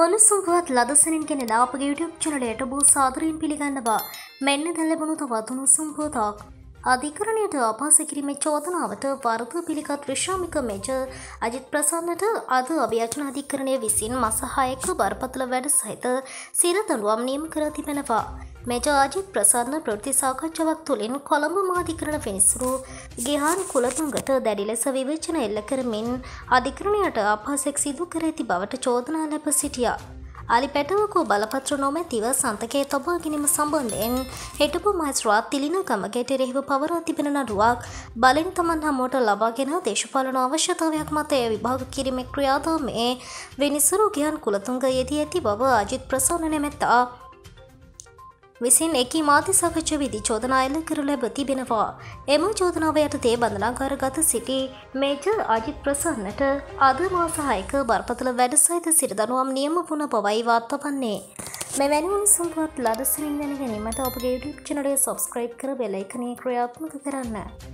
උණුසුම්පුවත් ලදසනින් කෙනෙලා අපගේ YouTube චැනලයට බොහෝ සාදරයෙන් පිළිගන්නවා. මෙන්න දැන් ලැබුණු තවත් උණුසුම්පුවතක්. අධිකරණයට අපහාස කිරීමේ චෝදනාවට වරද පිළිගත් විශ්‍රාමික මේජර් අජිත් ප්‍රසන්නට අද අභියාචන අධිකරණය විසින් මාස 6ක බරපතල වැඩ සහිත සිර දඬුවම් නියම කර තිබෙනවා. මේජර් අජිත් ප්‍රසන්න ප්‍රවෘත්ති සාකච්ඡාවක් තුළින් කොළඹ මහාධිකරණ විනිසුරු ගිහාන් කුලතුංගට දැඩි ලෙස විවේචන එල්ල කරමින් අධිකරණයට අපහාසයක් සිදු කර ඇති බවට චෝදනා ලැබ සිටියා. අලි පැටවකෝ බලපත්‍ර නොමැතිව සන්තකයේ තබා ගැනීම සම්බන්ධයෙන් හිටපු මහේස්ත්‍රාත් තිලින ගමගේට එරෙහිව පවරා තිබෙන නඩුවක් බලෙන් තමන් හමුවට ලබාගෙන දේශපාලන අවශ්‍යතාවයක් මත එය විභාග කිරීමේ ක්‍රියාදාමයේ විනිසුරු ගිහාන් කුලතුංග යෙදී ඇති බව අජිත් ප්‍රසන්න නැමැත්තා විසින් එකී මාධ්‍ය සාකච්ඡා විදි චෝදනා එල්ල කර ලැබ තිබෙනවා. එම චෝදනාව යටතේ බන්ධනාගාරගත සිටි මේජර් අජිත් ප්‍රසන්නට අද මාස 6ක බරපතල වැඩ සහිත සිර දඬුවම් නියම වුණ බවයි වාර්තා වන්නේ. මෙවැනි උණුසුම්පුවත් ලදසනින් දැන ගැනීමට අපගේ YouTube චැනලය සබ්ස්ක්‍රයිබ් කර බෙල් අයිකනය ක්‍රියාත්මක කරන්න.